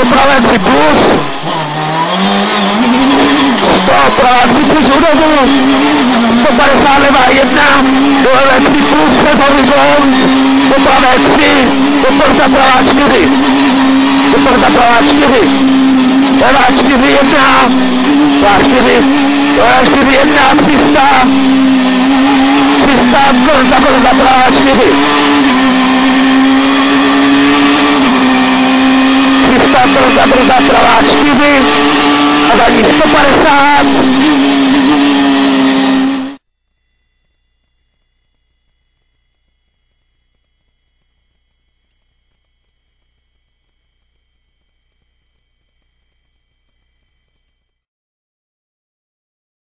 Dopravenci plus. 100 praváci plus údobu. 150 levá 1. Doleva 3 plus přes horizont. Dopravé 3. Doprava pravá 4. Doprava pravá 4. Levá 4 1. Pravá 4. Doleva 4 1. 300. 300. Doprava pravá 4. 300 pravá 4 a za ní 150